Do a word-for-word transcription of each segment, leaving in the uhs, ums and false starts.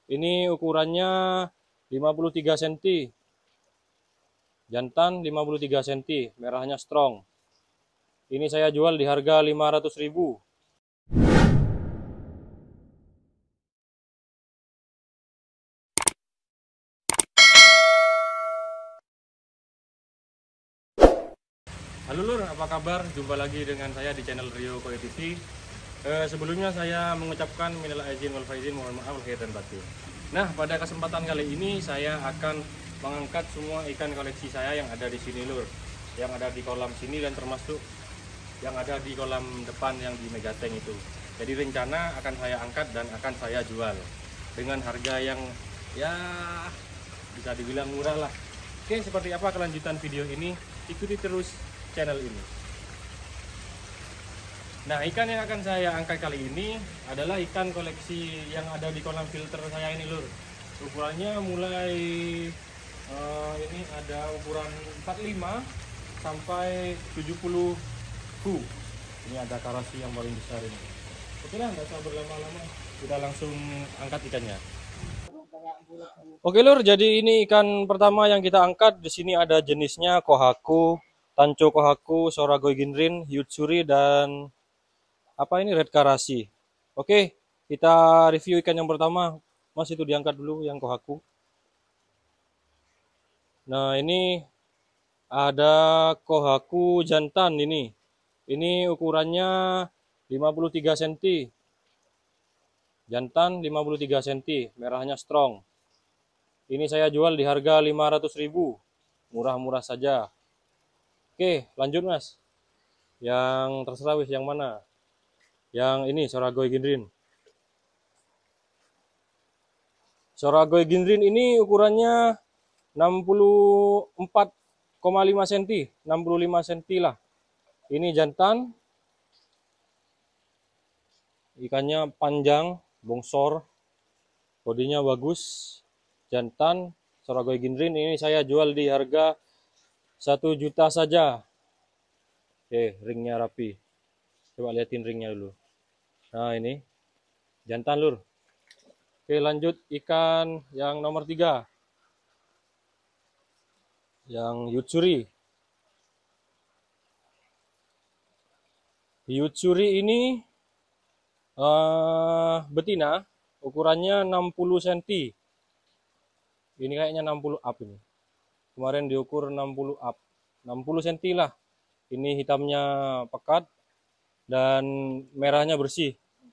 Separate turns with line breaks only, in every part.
Ini ukurannya lima puluh tiga sentimeter. Jantan lima puluh tiga sentimeter, merahnya strong. Ini saya jual di harga lima ratus ribu. Halo Lur, apa kabar? Jumpa lagi dengan saya di channel Rio Koi T V. Eh, sebelumnya saya mengucapkan minal aizin wal faizin, mohon maaf lahir dan batin. Nah, pada kesempatan kali ini saya akan mengangkat semua ikan koleksi saya yang ada di sini Lur. Yang ada di kolam sini dan termasuk yang ada di kolam depan yang di Megateng itu. Jadi rencana akan saya angkat dan akan saya jual dengan harga yang ya bisa dibilang murah lah. Oke, seperti apa kelanjutan video ini? Ikuti terus channel ini. Nah, ikan yang akan saya angkat kali ini adalah ikan koleksi yang ada di kolam filter saya ini Lur. Ukurannya mulai uh, ini ada ukuran empat puluh lima sampai tujuh puluh ku. Ini ada karasi yang paling besar ini. Oke lah, nggak usah berlama-lama, kita langsung angkat ikannya. Oke Lur, jadi ini ikan pertama yang kita angkat. Di sini ada jenisnya Kohaku, Tancho Kohaku, Soragoi Ginrin, Yutsuri, dan apa ini red karasi. Oke, kita review ikan yang pertama. Mas, itu diangkat dulu yang Kohaku. Nah, ini ada Kohaku jantan ini. Ini ukurannya lima puluh tiga sentimeter. Jantan lima puluh tiga sentimeter, merahnya strong. Ini saya jual di harga lima ratus ribu. Murah-murah saja. Oke, lanjut Mas. Yang terserah wis yang mana? Yang ini Soragoi Ginrin. Soragoi Ginrin ini ukurannya enam puluh empat koma lima sentimeter, enam puluh lima sentimeter lah. Ini jantan. Ikannya panjang, bongsor. Bodinya bagus. Jantan Soragoi Ginrin ini saya jual di harga satu juta saja. Oke, ringnya rapi. Coba liatin ringnya dulu. Nah, ini jantan Lur. Oke, lanjut ikan yang nomor tiga. Yang Yutsuri. Yutsuri ini uh, betina, ukurannya enam puluh sentimeter. Ini kayaknya enam puluh up ini. Kemarin diukur enam puluh up. enam puluh sentimeter lah. Ini hitamnya pekat dan merahnya bersih.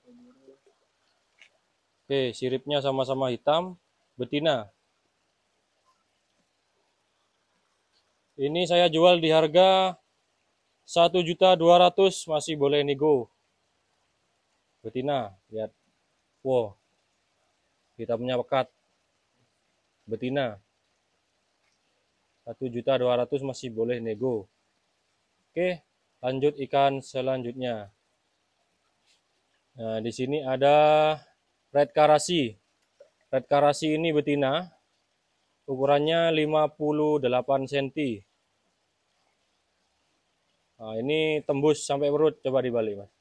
Oke, siripnya sama-sama hitam, betina. Ini saya jual di harga satu juta dua ratus ribu, masih boleh nego. Betina, lihat. Wow, hitamnya pekat. Betina. satu juta dua ratus ribu masih boleh nego. Oke, lanjut ikan selanjutnya. Nah, di sini ada red karasi. Red karasi ini betina. Ukurannya lima puluh delapan sentimeter. Nah, ini tembus sampai perut, coba dibalik, Mas.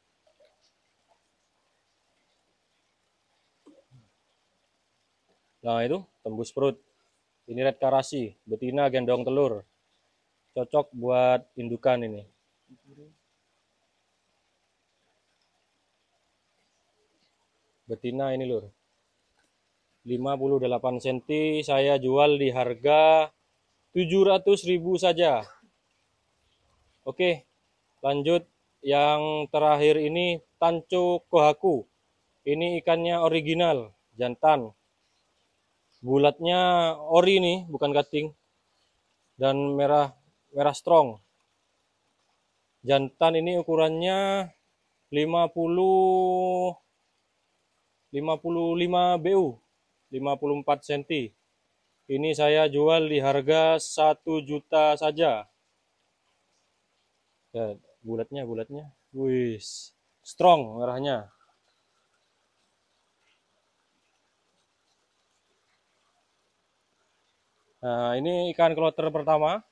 Nah, itu tembus perut. Ini red karasi, betina gendong telur. Cocok buat indukan ini. Betina ini Lur. lima puluh delapan sentimeter saya jual di harga tujuh ratus ribu saja. Oke, lanjut yang terakhir ini Tancho Kohaku. Ini ikannya original, jantan. Bulatnya ori nih, bukan cutting. Dan merah merah strong. Jantan ini ukurannya lima puluh lima puluh lima B U, lima puluh empat sentimeter. Ini saya jual di harga satu juta saja. Ya, bulatnya bulatnya. Wih, strong merahnya. Nah, ini ikan kloter pertama.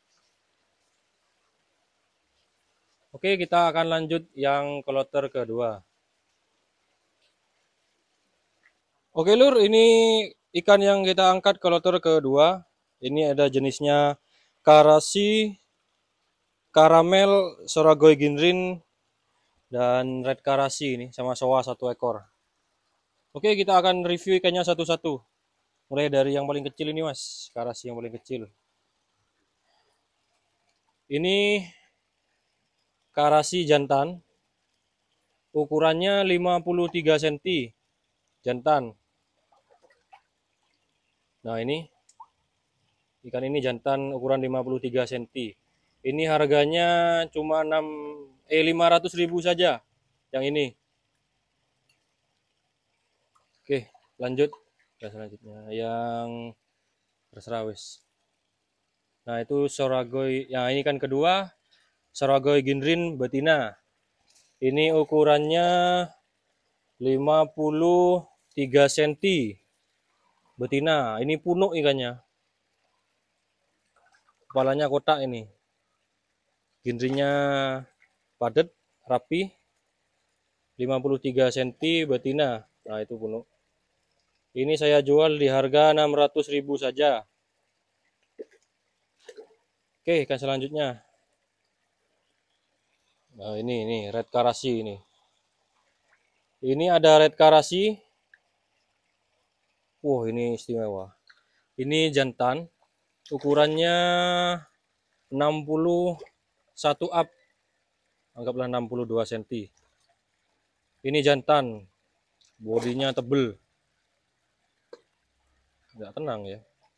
Oke, kita akan lanjut yang kloter kedua. Oke lur, ini ikan yang kita angkat ke kloter kedua. Ini ada jenisnya karasi, karamel, soragoy ginrin, dan red karasi ini sama soa satu ekor. Oke, kita akan review ikannya satu-satu. Mulai dari yang paling kecil ini mas, karasi yang paling kecil. Ini karasi jantan, ukurannya lima puluh tiga sentimeter, jantan. Nah ini, ikan ini jantan ukuran lima puluh tiga sentimeter. Ini harganya cuma enam eh lima ratus ribu saja yang ini. Oke, lanjut ke selanjutnya yang terserah wis. Nah, itu soragoy. Yang ini kan kedua, soragoy ginrin betina. Ini ukurannya lima puluh tiga sentimeter. Betina, ini punuk ikannya. Kepalanya kotak ini. Ginrinnya padat, rapi. lima puluh tiga sentimeter betina. Nah, itu punuk. Ini saya jual di harga enam ratus ribu saja. Oke, ikan selanjutnya. Nah, ini ini red karasi ini. Ini ada red karasi. Wow, ini istimewa. Ini jantan. Ukurannya enam puluh satu up. Anggaplah enam puluh dua sentimeter. Ini jantan. Bodinya tebel. Nggak tenang ya.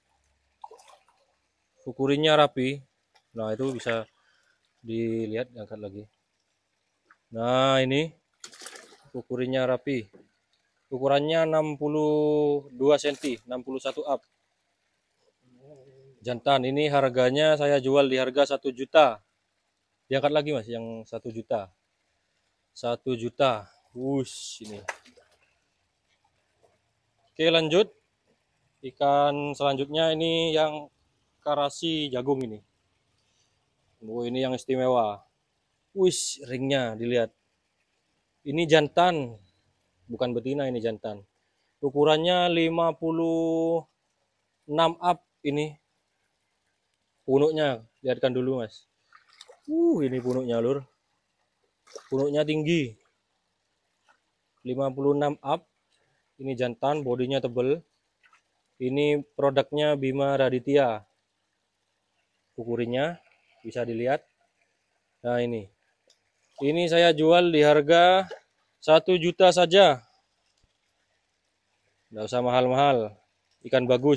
Ukurinya rapi. Nah, itu bisa dilihat, angkat lagi. Nah, ini ukurinya rapi. Ukurannya enam puluh dua sentimeter, enam puluh satu up. Jantan, ini harganya saya jual di harga satu juta. Diangkat lagi mas, yang satu juta. satu juta. Wush, ini. Oke, lanjut. Ikan selanjutnya ini yang karasi jagung ini. Oh, ini yang istimewa. Wush, ringnya dilihat. Ini jantan, bukan betina, ini jantan. Ukurannya lima puluh enam up ini. Punuknya, lihatkan dulu mas. Uh, ini punuknya lur. Punuknya tinggi. lima puluh enam up. Ini jantan, bodinya tebel. Ini produknya Bima Raditya. Ukurinya bisa dilihat. Nah, ini. Ini saya jual di harga satu juta saja. Nggak usah mahal-mahal. Ikan bagus.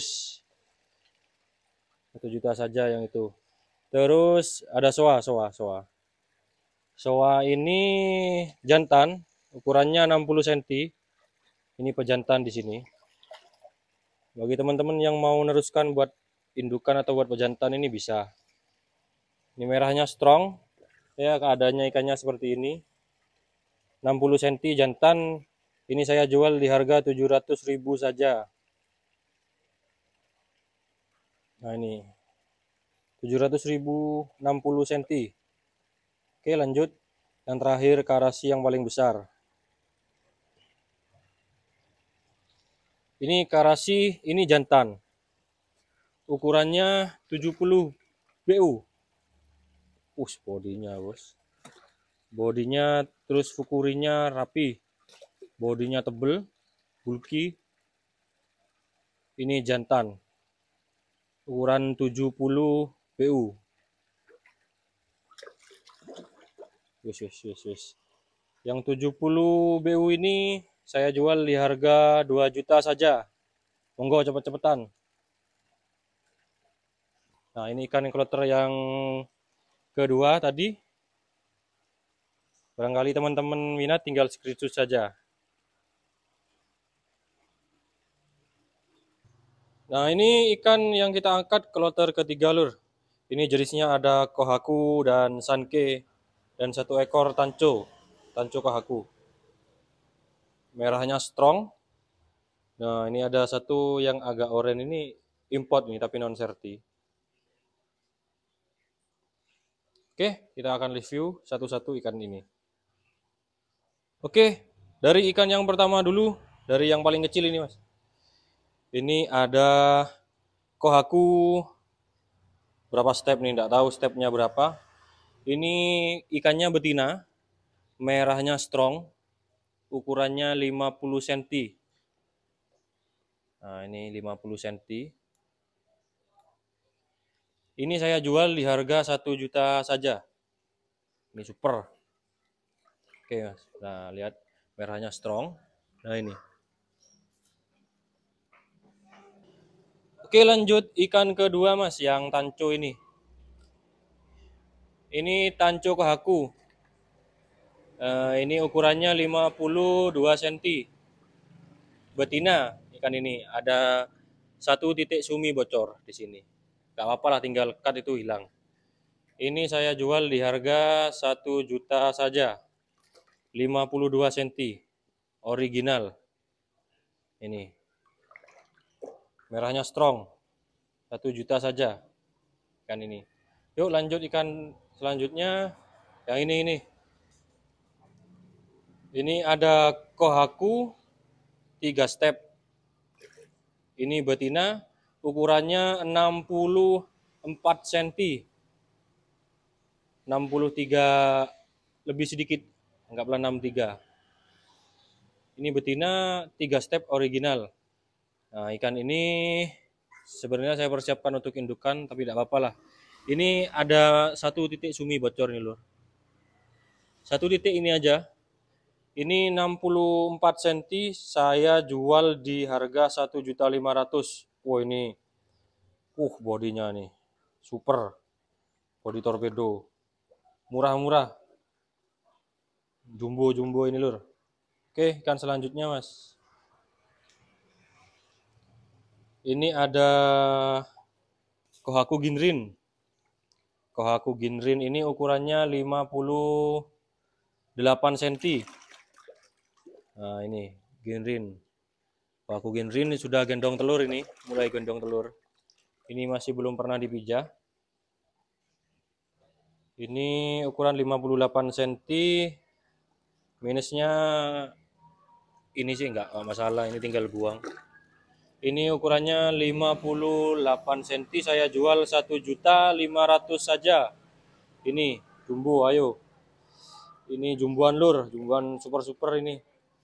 satu juta saja yang itu. Terus ada soa, soa, soa. Soa ini jantan, ukurannya enam puluh sentimeter. Ini pejantan di sini. Bagi teman-teman yang mau neruskan buat indukan atau buat pejantan ini bisa. Ini merahnya strong. Ya, keadaannya ikannya seperti ini. enam puluh sentimeter jantan. Ini saya jual di harga tujuh ratus ribu saja. Nah, ini. tujuh ratus ribu enam puluh sentimeter. Oke, lanjut. Yang terakhir karasi yang paling besar. Ini karasi, ini jantan. Ukurannya tujuh puluh B U. Us, bodinya, bos. Bodinya terus fukurinya rapi. Bodinya tebel, bulky. Ini jantan. Ukuran tujuh puluh B U. Wis, wis, wis, wis. Yang tujuh puluh B U ini saya jual di harga dua juta saja. Monggo cepet-cepetan. Nah, ini ikan kloter yang kedua tadi. Barangkali teman-teman minat tinggal screenshot saja. Nah, ini ikan yang kita angkat kloter ketiga lur. Ini jenisnya ada kohaku dan sanke dan satu ekor tanco, tanco kohaku. Merahnya strong. Nah, ini ada satu yang agak oranye ini import nih tapi non serti. Oke, kita akan review satu-satu ikan ini. Oke, dari ikan yang pertama dulu, dari yang paling kecil ini mas. Ini ada Kohaku berapa step nih, nggak tahu stepnya berapa. Ini ikannya betina, merahnya strong, ukurannya lima puluh sentimeter. Nah, ini lima puluh sentimeter. Ini saya jual di harga satu juta saja. Ini super. Oke, Mas. Nah, lihat merahnya strong. Nah, ini. Oke, lanjut ikan kedua, Mas, yang tanco ini. Ini tanco Kohaku. Uh, ini ukurannya lima puluh dua sentimeter. Betina ikan ini. Ada satu titik sumi bocor di sini. Gak apa-apa lah, tinggal cut itu hilang. Ini saya jual di harga satu juta saja. lima puluh dua sentimeter. Original. Ini. Merahnya strong. satu juta saja ikan ini. Yuk lanjut ikan selanjutnya. Yang ini ini. Ini ada Kohaku tiga step. Ini betina, ukurannya enam puluh empat sentimeter. enam puluh tiga lebih sedikit, anggaplah enam puluh tiga. Ini betina tiga step original. Nah, ikan ini sebenarnya saya persiapkan untuk indukan, tapi tidak apa-apa lah. Ini ada satu titik sumi bocor nih, lur. Satu titik ini aja. Ini enam puluh empat sentimeter, saya jual di harga satu juta lima ratus ribu. Wah, ini uh bodinya nih. Super. Body torpedo. Murah-murah. Jumbo-jumbo ini, lur. Oke, ikan selanjutnya, Mas. Ini ada Kohaku Ginrin. Kohaku Ginrin ini ukurannya lima puluh delapan sentimeter. Nah, ini Ginrin. Kohaku Ginrin ini sudah gendong telur ini, mulai gendong telur. Ini masih belum pernah dipijah. Ini ukuran lima puluh delapan sentimeter. Minusnya ini sih enggak masalah, ini tinggal buang. Ini ukurannya lima puluh delapan sentimeter, saya jual satu juta lima ratus ribu saja. Ini jumbo, ayo. Ini jumbuan, lur, jumbuan super-super ini.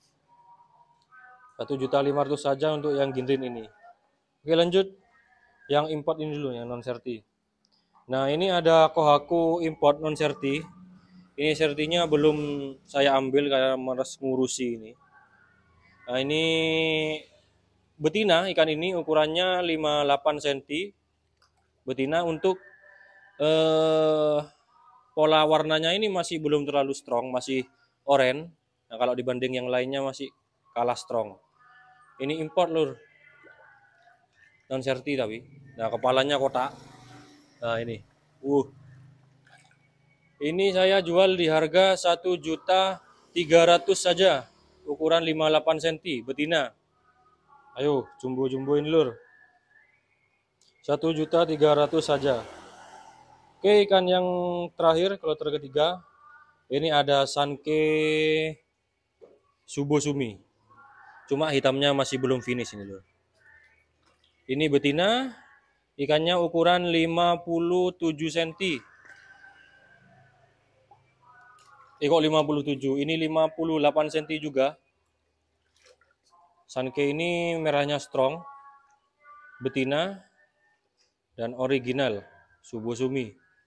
satu juta lima ratus ribu saja untuk yang Ginrin ini. Oke, lanjut. Yang import ini dulu, yang non serti. Nah, ini ada Kohaku import non serti. Ini sertinya belum saya ambil karena malas ngurusi ini. Nah, ini betina ikan ini ukurannya lima puluh delapan sentimeter. Betina untuk eh, pola warnanya ini masih belum terlalu strong, masih oranye. Nah, kalau dibanding yang lainnya masih kalah strong. Ini import, lur. Non serti tapi. Nah, kepalanya kotak. Nah, ini. Uh. Ini saya jual di harga satu juta tiga ratus ribu saja. Ukuran lima puluh delapan sentimeter, betina. Ayo, jumbo-jumboin, lur. satu juta tiga ratus ribu saja. Oke, ikan yang terakhir, kloter ketiga. Ini ada Sanke Subosumi. Cuma hitamnya masih belum finish ini, lur. Ini betina, ikannya ukuran lima puluh tujuh sentimeter. Eh, kok lima puluh tujuh? Ini lima puluh delapan sentimeter juga. Sanke ini merahnya strong, betina, dan original, Subosumi.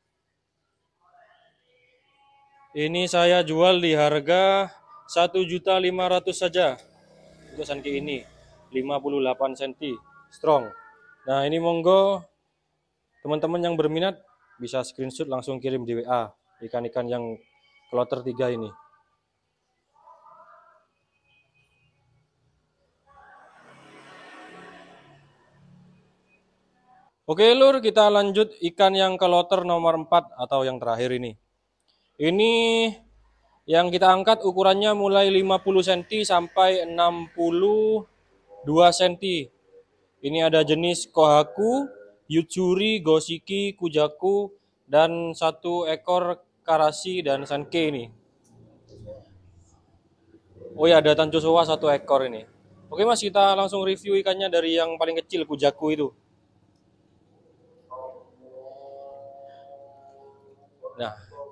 Ini saya jual di harga satu juta lima ratus ribu saja. Untuk Sanke ini, lima puluh delapan sentimeter, strong. Nah, ini monggo teman-teman yang berminat bisa screenshot langsung kirim di W A ikan-ikan yang kloter tiga ini. Oke, lur, kita lanjut ikan yang kloter nomor empat atau yang terakhir ini. Ini yang kita angkat ukurannya mulai lima puluh sentimeter sampai enam puluh dua sentimeter. Ini ada jenis Kohaku, Yutsuri, Goshiki, Kujaku, dan satu ekor Karashi dan Sanke ini. Oh ya, ada Tancho Showa satu ekor ini. Oke Mas, kita langsung review ikannya dari yang paling kecil, kujaku itu. Nah,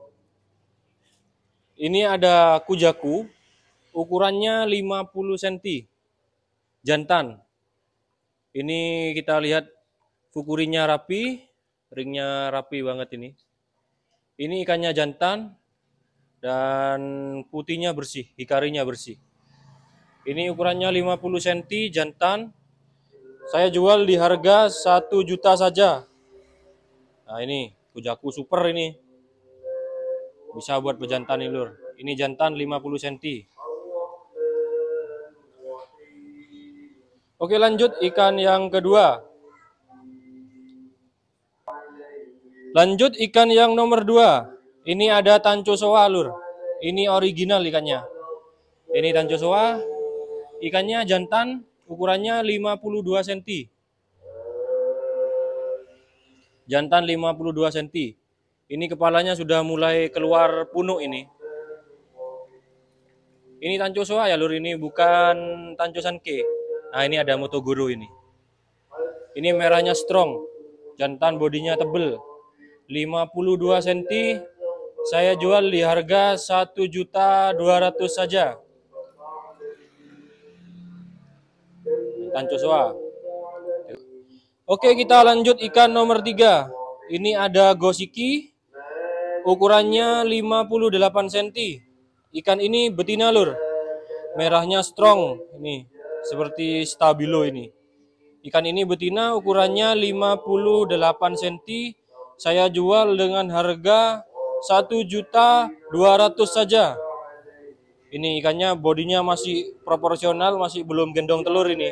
ini ada kujaku, ukurannya lima puluh sentimeter, jantan. Ini kita lihat fukurinya rapi, ringnya rapi banget ini. Ini ikannya jantan dan putihnya bersih, hikarinya bersih. Ini ukurannya lima puluh sentimeter, jantan. Saya jual di harga satu juta saja. Nah ini, kujaku super ini. Bisa buat bejantan nih lur. Ini jantan lima puluh sentimeter. Oke lanjut ikan yang kedua. Lanjut ikan yang nomor dua. Ini ada tancosoa lur. Ini original ikannya. Ini tancosoa. Ikannya jantan, ukurannya lima puluh dua sentimeter. Jantan lima puluh dua sentimeter. Ini kepalanya sudah mulai keluar punuk ini. Ini tancosoa ya lur, ini bukan tanco sanke. Nah ini ada motogoro ini. Ini merahnya strong. Jantan bodinya tebel. lima puluh dua sentimeter. Saya jual di harga satu juta dua ratus saja. Tancosoa. Oke, kita lanjut ikan nomor tiga. Ini ada gosiki. Ukurannya lima puluh delapan sentimeter. Ikan ini betina lur. Merahnya strong ini, seperti stabilo ini. Ikan ini betina, ukurannya lima puluh delapan sentimeter. Saya jual dengan harga satu juta dua ratus saja. Ini ikannya bodinya masih proporsional, masih belum gendong telur ini.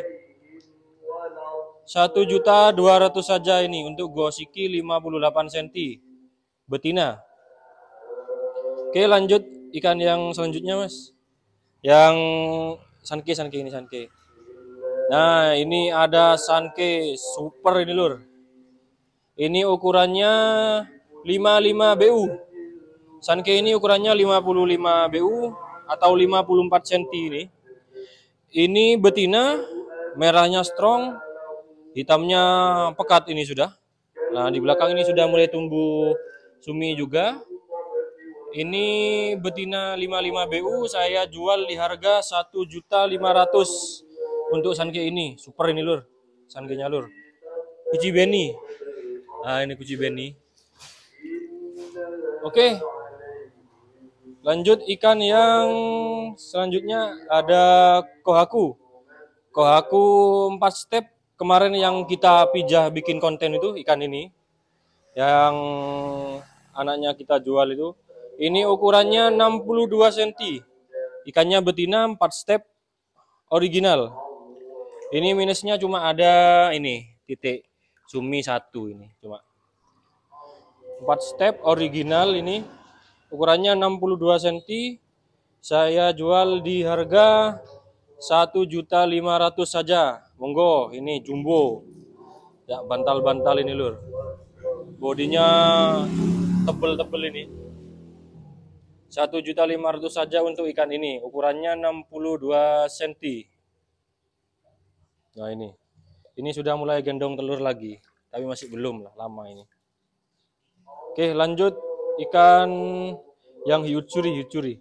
satu juta dua ratus saja ini untuk gosiki lima puluh delapan sentimeter. Betina. Oke, lanjut ikan yang selanjutnya, Mas. Yang sanke, sanke ini sanke. Nah, ini ada sanke super ini, lur. Ini ukurannya lima puluh lima B U. Sanke ini ukurannya lima puluh lima B U atau lima puluh empat sentimeter ini. Ini betina, merahnya strong, hitamnya pekat ini sudah. Nah, di belakang ini sudah mulai tumbuh sumi juga. Ini betina lima puluh lima B U, saya jual di harga satu juta lima ratus untuk sanke ini. Super ini lur, sankenya lur. Kuci beni. Nah, ini kuci beni. Oke. Lanjut ikan yang selanjutnya ada kohaku. Kohaku empat step. Kemarin yang kita pijah bikin konten itu ikan ini. Yang anaknya kita jual itu. Ini ukurannya enam puluh dua sentimeter. Ikannya betina empat step original. Ini minusnya cuma ada ini titik sumi satu ini cuma. empat step original ini. Ukurannya enam puluh dua sentimeter. Saya jual di harga satu juta lima ratus saja. Monggo, ini jumbo. Ya, bantal-bantal ini lur. Bodinya tebel-tebel ini. satu juta lima ratus saja untuk ikan ini. Ukurannya enam puluh dua sentimeter. Nah ini. Ini sudah mulai gendong telur lagi. Tapi masih belum lah, lama ini. Oke, lanjut ikan yang hiutsuri, hiutsuri.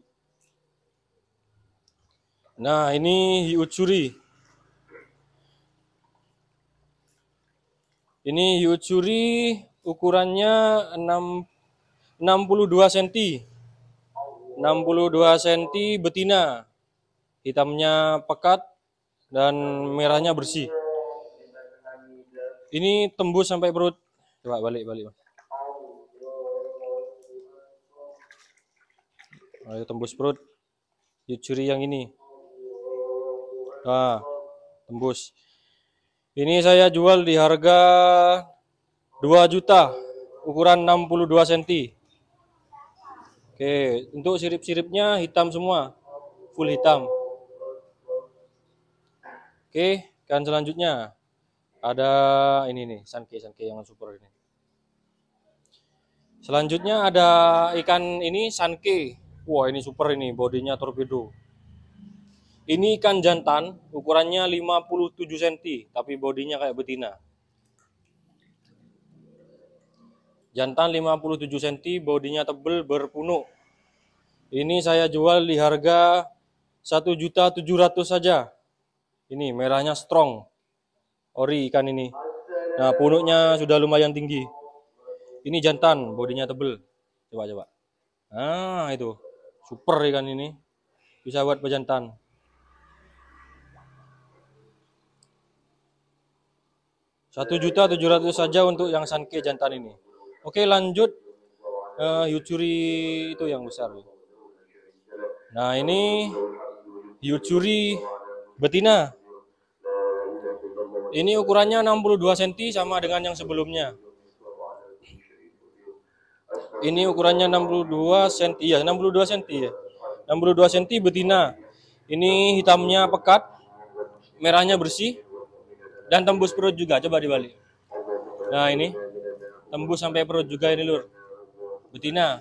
Nah, ini hiutsuri. Ini hiutsuri ukurannya enam puluh dua sentimeter. enam puluh dua sentimeter betina. Hitamnya pekat dan merahnya bersih. Ini tembus sampai perut. Coba balik, balik. Ayo tembus perut. Hiutsuri yang ini. Nah, tembus. Ini saya jual di harga dua juta. Ukuran enam puluh dua sentimeter. Oke, untuk sirip-siripnya hitam semua, full hitam. Oke, ikan selanjutnya ada ini nih, sanke, sanke yang super ini. Selanjutnya ada ikan ini sanke. Wah, ini super ini, bodinya torpedo. Ini ikan jantan, ukurannya lima puluh tujuh sentimeter, tapi bodinya kayak betina. Jantan lima puluh tujuh sentimeter, bodinya tebel, berpunuk. Ini saya jual di harga satu juta tujuh ratus saja. Ini merahnya strong. Ori ikan ini. Nah, punuknya sudah lumayan tinggi. Ini jantan, bodinya tebel. Coba coba. Nah, itu. Super ikan ini. Bisa buat pejantan. satu juta tujuh ratus saja untuk yang sanke jantan ini. Oke, lanjut. Uh, Yucuri itu yang besar. Nah, ini Yucuri betina. Ini ukurannya enam puluh dua sentimeter sama dengan yang sebelumnya. Ini ukurannya enam puluh dua sentimeter. Iya, enam puluh dua sentimeter ya. enam puluh dua sentimeter betina. Ini hitamnya pekat, merahnya bersih, dan tembus perut juga. Coba dibalik. Nah, ini tembus sampai perut juga ini, Lur. Betina.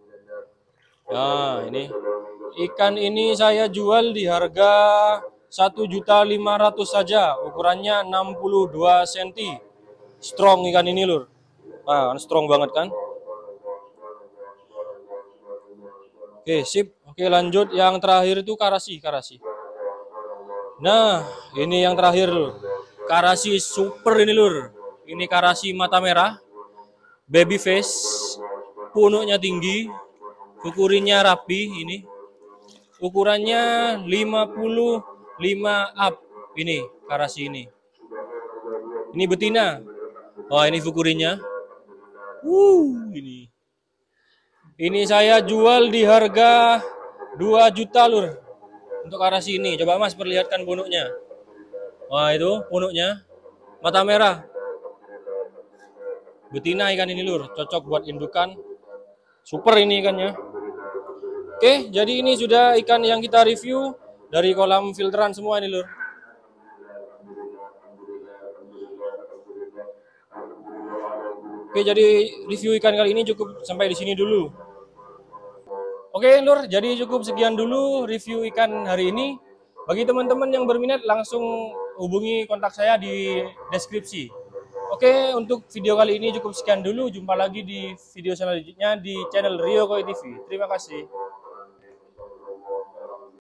Nah, ini ikan ini saya jual di harga satu juta lima ratus saja. Ukurannya enam puluh dua sentimeter. Strong ikan ini, Lur. Nah, strong banget kan? Oke, sip. Oke, lanjut. Yang terakhir itu karasi, karasi. Nah, ini yang terakhir, Lur. Karasi super ini, Lur. Ini karasi mata merah, baby face, punuknya tinggi, ukurannya rapi ini. Ukurannya lima puluh lima up ini karasi ini. Ini betina. Oh, ini fukurinya. Wuh, ini. Ini saya jual di harga dua juta, Lur. Untuk karasi ini. Coba Mas perlihatkan punuknya. Wah, itu punuknya. Mata merah. Betina ikan ini, Lur. Cocok buat indukan. Super ini ikannya. Oke, jadi ini sudah ikan yang kita review dari kolam filteran semua ini, Lur. Oke, jadi review ikan kali ini cukup sampai di sini dulu. Oke, Lur, jadi cukup sekian dulu review ikan hari ini. Bagi teman-teman yang berminat langsung hubungi kontak saya di deskripsi. Oke, untuk video kali ini cukup sekian dulu. Jumpa lagi di video selanjutnya di channel Rio Koi T V. Terima kasih.